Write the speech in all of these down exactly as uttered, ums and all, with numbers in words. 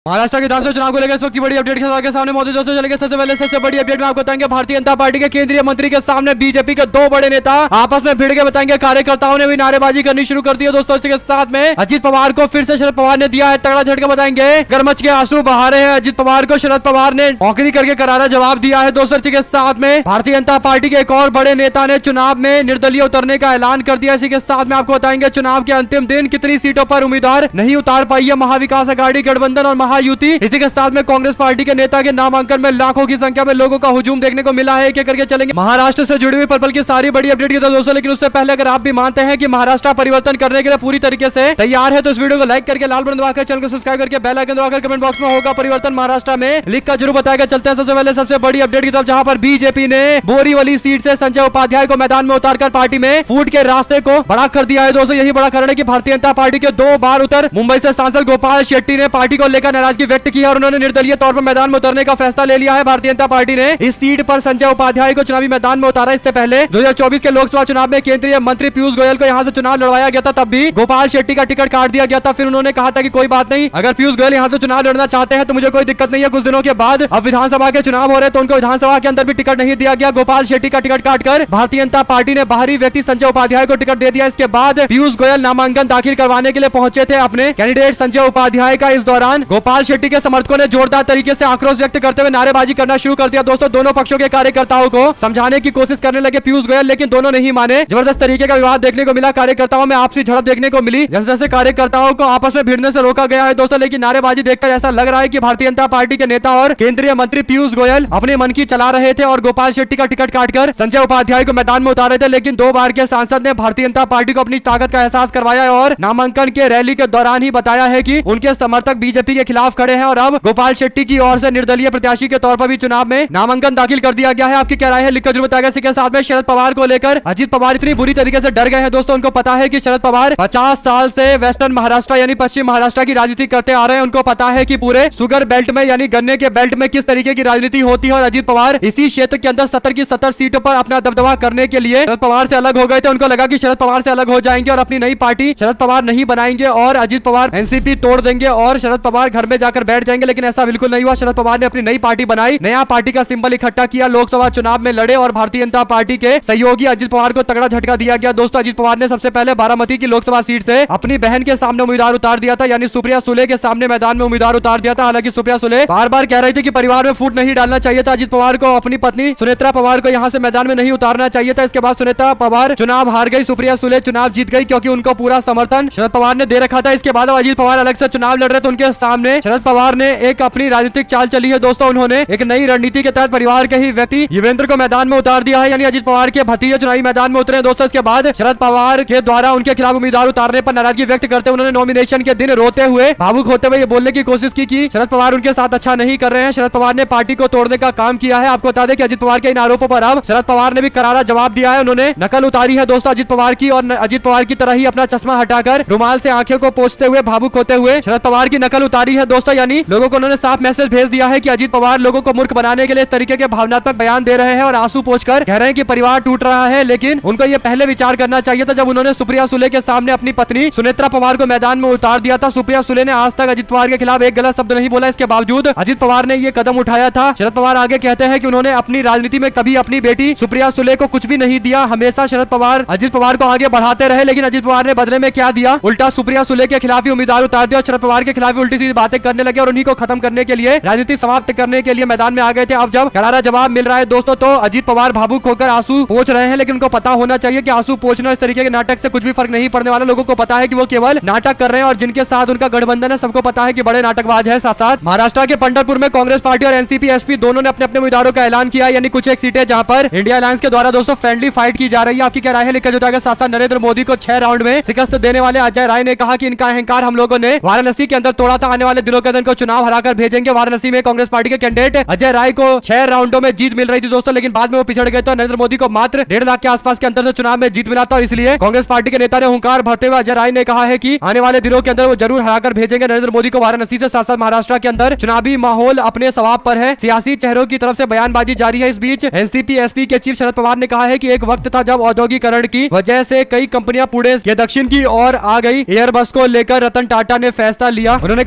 महाराष्ट्र के विधानसभा चुनाव को लेकर इस वक्त की बड़ी अपडेट के साथ सामने मौजूद दोस्तों चलेंगे। सबसे पहले सबसे बड़ी अपडेट में आपको बताएंगे भारतीय जनता पार्टी के केंद्रीय मंत्री के सामने बीजेपी के दो बड़े नेता आपस में भिड़ के बताएंगे। कार्यकर्ताओं ने भी नारेबाजी करनी शुरू कर दी है दोस्तों। इसके साथ में अजित पवार को फिर से शरद पवार ने दिया है तगड़ा झटका। बताएंगे गरमच के आंसू बहा रहे हैं अजित पवार को शरद पवार ने नौकरी करके करारा जवाब दिया है दोस्तों। इसके साथ में भारतीय जनता पार्टी के एक और बड़े नेता ने चुनाव में निर्दलीय उतरने का ऐलान कर दिया। इसी के साथ में आपको बताएंगे चुनाव के अंतिम दिन कितनी सीटों पर उम्मीदवार नहीं उतार पाई है महाविकास अघाड़ी, गठबंधन और महायुति। इसी के साथ में कांग्रेस पार्टी के नेता के नामांकन में लाखों की संख्या में लोगों का हुजूम देखने को मिला है। एक एक करके चलेंगे महाराष्ट्र से जुड़ी हुई पल की सारी बड़ी अपडेट की तरफ दोस्तों। लेकिन उससे पहले अगर आप भी मानते हैं कि महाराष्ट्र परिवर्तन करने के लिए पूरी तरीके से तैयार है तो इस वीडियो को लाइक करके लाल बटन दबाकर चैनल को सब्सक्राइब करके बेल आइकन दबाकर कमेंट बॉक्स में होगा परिवर्तन महाराष्ट्र में लिख कर जरूर बताएगा। चलते हैं सबसे पहले सबसे बड़ी अपडेट की तरफ, जहां पर बीजेपी ने बोरीवली सीट से संजय उपाध्याय को मैदान में उतारकर पार्टी में फूट के रास्ते को बड़ा कर दिया है दोस्तों। यही बड़ा कारण है कि भारतीय जनता पार्टी के दो बार उतर मुंबई से सांसद गोपाल शेट्टी ने पार्टी को लेकर नाराजगी व्यक्त की है और उन्होंने निर्दलीय तौर पर मैदान में उतरने का फैसला ले लिया है। भारतीय जनता पार्टी ने इस सीट पर संजय उपाध्याय को चुनावी मैदान में उतारा। इससे पहले दो हज़ार चौबीस के लोकसभा चुनाव में केंद्रीय मंत्री पीयूष गोयल को यहां से चुनाव लड़वाया गया था, तब भी गोपाल शेट्टी का टिकट काट दिया गया था। फिर उन्होंने कहा था कि कोई बात नहीं, अगर पीयूष गोयल यहां से चुनाव लड़ना चाहते हैं तो मुझे कोई दिक्कत नहीं है। कुछ दिनों के बाद अब विधानसभा के चुनाव हो रहे तो उनको विधानसभा के अंदर भी टिकट नहीं दिया गया। गोपाल शेट्टी का टिकट काटकर भारतीय जनता पार्टी ने बाहरी व्यक्ति संजय उपाध्याय को टिकट दे दिया। इसके बाद पीयूष गोयल नामांकन दाखिल करवाने के लिए पहुंचे थे अपने कैंडिडेट संजय उपाध्याय का। इस दौरान गोपाल शेट्टी के समर्थकों ने जोरदार तरीके से आक्रोश व्यक्त करते हुए नारेबाजी करना शुरू कर दिया दोस्तों। दोनों पक्षों के कार्यकर्ताओं को समझाने की कोशिश करने लगे पीयूष गोयल, लेकिन दोनों नहीं माने। जबरदस्त तरीके का विवाद देखने को मिला, कार्यकर्ताओं में आपसी झड़प देखने को मिली। जैसे जैसे कार्यकर्ताओं को आपस में भिड़ने से रोका गया है दोस्तों, लेकिन नारेबाजी देखकर ऐसा लग रहा है कि भारतीय जनता पार्टी के नेता और केंद्रीय मंत्री पीयूष गोयल अपने मन की चला रहे थे और गोपाल शेट्टी का टिकट काटकर संजय उपाध्याय को मैदान में उतारे थे। लेकिन दो बार के सांसद ने भारतीय जनता पार्टी को अपनी ताकत का एहसास करवाया और नामांकन के रैली के दौरान ही बताया है कि उनके समर्थक बीजेपी के खिलाफ खड़े हैं और अब गोपाल शेट्टी की ओर से निर्दलीय प्रत्याशी के तौर पर भी चुनाव में नामांकन दाखिल कर दिया गया है। आपकी क्या राय है लिखकर जरूर बताएगा। इसके साथ में शरद पवार को लेकर अजित पवार इतनी बुरी तरीके से डर गए हैं दोस्तों। उनको पता है कि शरद पवार पचास साल से वेस्टर्न महाराष्ट्र यानी पश्चिम महाराष्ट्र की राजनीति करते आ रहे हैं। उनको पता है कि पूरे शुगर बेल्ट में यानी गन्ने के बेल्ट में किस तरीके की राजनीति होती है और अजित पवार इसी क्षेत्र के अंदर सत्तर की सत्तर सीटों पर अपना दबदबा करने के लिए शरद पवार से अलग हो गए थे। उनको लगा कि शरद पवार से अलग हो जाएंगे और अपनी नई पार्टी शरद पवार नहीं बनाएंगे और अजित पवार एनसीपी तोड़ देंगे और शरद पवार घर में जाकर बैठ जाएंगे। लेकिन ऐसा बिल्कुल नहीं हुआ। शरद पवार ने अपनी नई पार्टी बनाई, नया पार्टी का सिंबल इकट्ठा किया, लोकसभा चुनाव में लड़े और भारतीय जनता पार्टी के सहयोगी अजित पवार को तगड़ा झटका दिया गया दोस्तों। अजित पवार ने सबसे पहले बारामती की लोकसभा सीट से अपनी बहन के सामने उम्मीदवार उतार दिया था, यानी सुप्रिया सुले के सामने मैदान में उम्मीदवार उतार दिया था। हालांकि सुप्रिया सुले बार बार कह रही थी कि परिवार में फूट नहीं डालना चाहिए था, अजित पवार को अपनी पत्नी सुनेत्रा पवार को यहां से मैदान में नहीं उतारना चाहिए था। इसके बाद सुनेत्रा पवार चुनाव हार गई, सुप्रिया सुले चुनाव जीत गई क्योंकि उनको पूरा समर्थन शरद पवार ने दे रखा था। इसके बाद अजित पवार अलग से चुनाव लड़ रहे थे, उनके सामने शरद पवार ने एक अपनी राजनीतिक चाल चली है दोस्तों। उन्होंने एक नई रणनीति के तहत परिवार के ही व्यक्ति युवेंद्र को मैदान में उतार दिया है, यानी अजित पवार के भतीजे चुनावी मैदान में उतरे दोस्तों। इसके बाद शरद पवार के द्वारा उनके खिलाफ उम्मीदवार उतारने पर नाराजगी व्यक्त करते हुए उन्होंने नॉमिनेशन के दिन रोते हुए भावुक होते हुए ये बोलने की कोशिश की कि शरद पवार उनके साथ अच्छा नहीं कर रहे हैं, शरद पवार ने पार्टी को तोड़ने का काम किया है। आपको बता दें कि अजित पवार के इन आरोपों पर अब शरद पवार ने भी करारा जवाब दिया है। उन्होंने नकल उतारी है दोस्तों अजित पवार की और अजित पवार की तरह ही अपना चश्मा हटाकर रुमाल से आंखें को पोंछते हुए भावुक होते हुए शरद पवार की नकल उतारी है दोस्तों। यानी लोगों को उन्होंने साफ मैसेज भेज दिया है कि अजित पवार लोगों को मूर्ख बनाने के लिए इस तरीके के भावनात्मक बयान दे रहे हैं और आंसू पोंछकर कह रहे हैं कि परिवार टूट रहा है। लेकिन उनको ये पहले विचार करना चाहिए था जब उन्होंने सुप्रिया सुले के सामने अपनी पत्नी सुनेत्रा पवार को मैदान में उतार दिया था। सुप्रिया सुले ने आज तक अजित पवार के खिलाफ एक गलत शब्द नहीं बोला, इसके बावजूद अजित पवार ने ये कदम उठाया था। शरद पवार आगे कहते हैं कि उन्होंने अपनी राजनीति में कभी अपनी बेटी सुप्रिया सुले को कुछ भी नहीं दिया, हमेशा शरद पवार अजित पवार को आगे बढ़ाते रहे। लेकिन अजित पवार ने बदले में क्या दिया, उल्टा सुप्रिया सुले के खिलाफ ही उम्मीदवार उतार दिया और शरद पवार के खिलाफ उल्टी सीधी बातें करने लगे और उन्हीं को खत्म करने के लिए राजनीति समाप्त करने के लिए मैदान में आ गए थे। अब जब करारा जवाब मिल रहा है दोस्तों तो अजित पवार भावुक होकर आंसू पोंछ रहे हैं। लेकिन उनको पता होना चाहिए कि आंसू पोंछना इस तरीके के नाटक से कुछ भी फर्क नहीं पड़ने वाला। लोगों को पता है कि वो केवल नाटक कर रहे हैं और जिनके साथ उनका गठबंधन है सबको पता है कि बड़े नाटकबाज है। साथ साथ महाराष्ट्र के पंढरपुर में कांग्रेस पार्टी और एनसीपी एसपी दोनों ने अपने अपने उम्मीदवारों का ऐलान किया, यानी कुछ एक सीटें जहां पर इंडिया अलायंस के द्वारा दोस्तों फ्रेंडली फाइट की जा रही है। आपकी क्या राय है लिखकर बताएगा। साथ साथ नरेंद्र मोदी को छह राउंड में शिकस्त देने वाले अजय राय ने कहा कि इनका अहंकार हम लोगों ने वाराणसी के अंदर तोड़ा था, आने वाले दिनों के अंदर इनको चुनाव हराकर भेजेंगे। वाराणसी में कांग्रेस पार्टी के कैंडिडेट अजय राय को छह राउंडों में जीत मिल रही थी दोस्तों, लेकिन बाद में वो पिछड़ गए थे। नरेंद्र मोदी को मात्र डेढ़ लाख के आसपास के अंतर से चुनाव में जीत मिला था और इसलिए कांग्रेस पार्टी के नेता ने हुंकार भरते हुए अजय राय ने कहा है कि आने वाले दिनों के अंदर वो जरूर हराकर भेजेंगे नरेंद्र मोदी को वाराणसी से। साथ साथ महाराष्ट्र के अंदर चुनावी माहौल अपने सवाब पर है, सियासी चेहरों की तरफ से बयानबाजी जारी है। इस बीच एनसीपी एसपी के चीफ शरद पवार ने कहा है कि एक वक्त था जब औद्योगिकरण की वजह से कई कंपनियां पुणे के दक्षिण की ओर आ गई। एयरबस को लेकर रतन टाटा ने फैसला लिया। उन्होंने कहा कि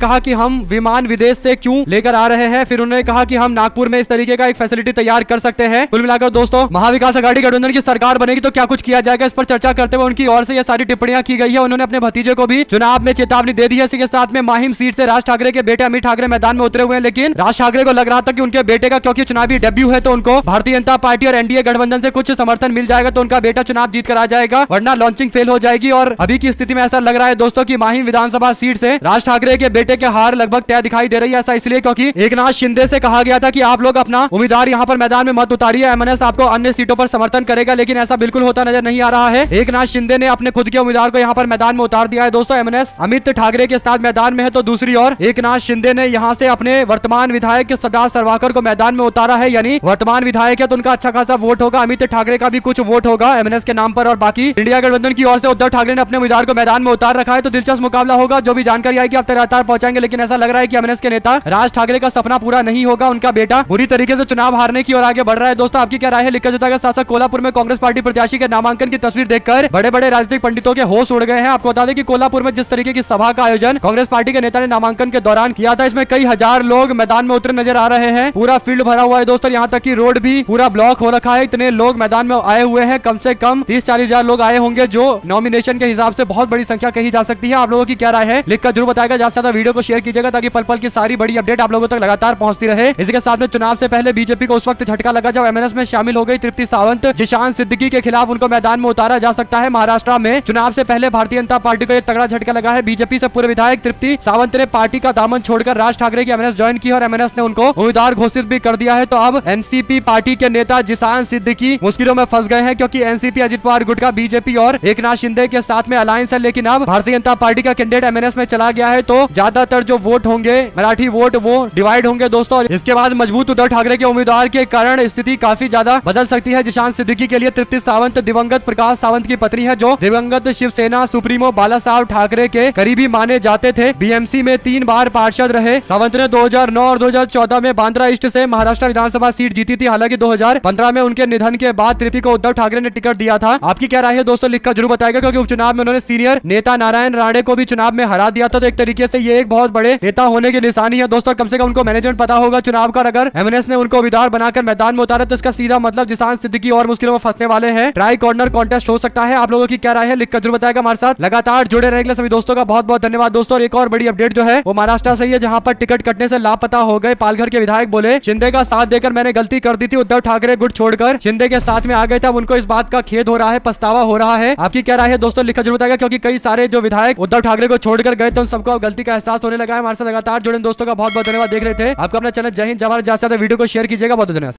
हम विमान विदेश से क्यों लेकर आ रहे हैं। फिर उन्होंने कहा कि हम नागपुर में इस तरीके का एक फैसिलिटी तैयार कर सकते हैं। कुल मिलाकर दोस्तों महाविकास अघाड़ी गठबंधन की सरकार बनेगी तो क्या कुछ किया जाएगा, इस पर चर्चा करते हुए उनकी ओर से ये सारी टिप्पणियां की गई है। उन्होंने अपने भतीजे को भी चुनाव में चेतावनी दे दी है। इसी के साथ में माहिम सीट से राज ठाकरे के बेटे अमित ठाकरे मैदान में उतरे हुए हैं, लेकिन राज ठाकरे को लग रहा था कि उनके बेटे का क्योंकि चुनावी डेब्यू है तो उनको भारतीय जनता पार्टी और एनडीए गठबंधन से कुछ समर्थन मिल जाएगा तो उनका बेटा चुनाव जीत कर आ जाएगा, वरना लॉन्चिंग फेल हो जाएगी। और अभी की स्थिति में ऐसा लग रहा है दोस्तों की माहिम विधानसभा सीट से राज ठाकरे के बेटे के हार लगभग तय दिखाई दे रही है। ऐसा इसलिए क्योंकि एकनाथ शिंदे से कहा गया था कि आप लोग अपना उम्मीदवार यहाँ पर मैदान में मत उतारिए, एमएनएस आपको अन्य सीटों पर समर्थन करेगा, लेकिन ऐसा बिल्कुल होता नजर नहीं आ रहा है। एकनाथ शिंदे ने अपने खुद के उम्मीदवार को यहाँ पर मैदान में उतार दिया है दोस्तों। एमएनएस अमित ठाकरे के साथ मैदान में है तो दूसरी ओर एकनाथ शिंदे ने यहाँ से अपने वर्तमान विधायक सदा सरवाकर को मैदान में उतारा है, यानी वर्तमान विधायक है तो उनका अच्छा खासा वोट होगा। अमित ठाकरे का भी कुछ वोट होगा एमएनएस के नाम पर और बाकी इंडिया गठबंधन की ओर से उद्धव ठाकरे ने अपने उम्मीदवार को मैदान में उतार रखा है। तो दिलचस्प मुकाबला होगा, जो भी जानकारी आएगी आप लगातार पहुंचाएंगे। लेकिन ऐसा लग रहा है कि एमएनएस के नेता राज ठाकरे का सपना पूरा नहीं होगा, उनका बेटा बुरी तरीके से चुनाव हारने की ओर आगे बढ़ रहा है। दोस्तों आपकी क्या राय है लिखकर बताइएगा। साथ साथ कोल्हापुर में कांग्रेस पार्टी प्रत्याशी के नामांकन की तस्वीर देखकर बड़े बड़े राजनीतिक पंडितों के होश उड़ गए हैं। आपको बता दें कि कोल्हापुर में जिस तरीके की सभा का आयोजन कांग्रेस पार्टी के नेता ने नामांकन के दौरान किया था, इसमें कई हजार लोग मैदान में उतरे नजर आ रहे हैं। पूरा फील्ड भरा हुआ है दोस्तों, यहाँ तक कि रोड भी पूरा ब्लॉक हो रखा है। इतने लोग मैदान में आए हुए हैं, कम से कम तीस चालीस हजार लोग आए होंगे, जो नॉमिनेशन के हिसाब से बहुत बड़ी संख्या कही जा सकती है। आप लोगों की क्या राय है लिखकर जरूर बताएगा। ज्यादा से ज्यादा वीडियो को शेयर कीजिएगा ताकि पल पल की सारी बड़ी अपडेट आप लोगों तक लगातार पहुंचती रहे। इसी के साथ में चुनाव से पहले बीजेपी को उस वक्त झटका लगा जब एमएनएस में शामिल हो गई तृप्ति सावंत। जिशान सिद्दीकी के खिलाफ उनको मैदान में उतारा जा सकता है। महाराष्ट्र में चुनाव से पहले भारतीय जनता पार्टी को एक तगड़ा झटका लगा है। बीजेपी से पूर्व विधायक तृप्ति सावंत ने पार्टी का दामन छोड़कर राज ठाकरे की एमएनएस ज्वाइन की और एमएनएस ने उनको उम्मीदवार घोषित भी कर दिया है। तो अब एनसीपी पार्टी के नेता जिशान सिद्दीकी मुश्किलों में फंस गए हैं, क्योंकि एनसीपी अजित पवार गुट का बीजेपी और एकनाथ शिंदे के साथ में अलायंस है। लेकिन अब भारतीय जनता पार्टी का कैंडिडेट एमएनएस में चला गया है तो ज्यादातर जो वोट होंगे मराठी वोट वो डिवाइड होंगे दोस्तों। इसके बाद मजबूत उद्धव ठाकरे के उम्मीदवार के कारण स्थिति काफी ज्यादा बदल सकती है। जिशान सिद्दीकी के लिए तृप्ति सावंत दिवंगत प्रकाश सावंत की पत्नी है, जो दिवंगत शिवसेना सुप्रीमो बाला साहब ठाकरे के करीबी माने जाते थे। बीएमसी में तीन बार पार्षद रहे। सावंत ने दो हज़ार नौ और दो हज़ार चौदह में बांद्रा ईस्ट से महाराष्ट्र विधानसभा सीट जीती थी। हालांकि दो हज़ार पंद्रह में उनके निधन के बाद तृप्ति को उद्धव ठाकरे ने टिकट दिया था। आपकी क्या राय है दोस्तों लिखकर जरूर बताएगा, क्योंकि उपचुनाव में उन्होंने सीनियर नेता नारायण राणे को भी चुनाव में हरा दिया था। तो एक तरीके से ये एक बहुत बड़े नेता होने की निशानी है दोस्तों। कम से कम उनको मैनेजमेंट पता होगा चुनाव का। अगर एमएनएस ने उनको उम्मीदवार बनाकर मैदान में उतारा तो इसका सीधा मतलब जिशान सिद्दीकी और मुश्किलों में फंसने वाले हैं। ट्राई कॉर्नर कॉन्टेस्ट हो सकता है। आप लोगों की क्या राय है लिखकर जरूर बताएगा। हमारे साथ लगातार जुड़े रहने के लिए सभी दोस्तों का बहुत बहुत धन्यवाद दोस्तों। और एक और बड़ी अपडेट जो है वो महाराष्ट्र से ही है, जहां पर टिकट कटने से लापता हो गए पालघर के विधायक बोले शिंदे का साथ देकर मैंने गलती कर दी थी। उद्धव ठाकरे गुट छोड़कर शिंदे के साथ में आ गए थे। अब उनको इस बात का खेद हो रहा है, पछतावा हो रहा है। आपकी क्या राय है दोस्तों लिखकर जरूर बताएगा, क्योंकि कई सारे जो विधायक उद्धव ठाकरे को छोड़कर गए थे उन सबको गलती का एहसास होने लगा है। हमारे साथ लगातार जुड़े दोस्तों का बहुत बहुत धन्यवाद। देख रहे थे आपका अपना चैनल जय हिंद जवाहर। ज्यादा वीडियो को शेयर कीजिएगा। बहुत धन्यवाद।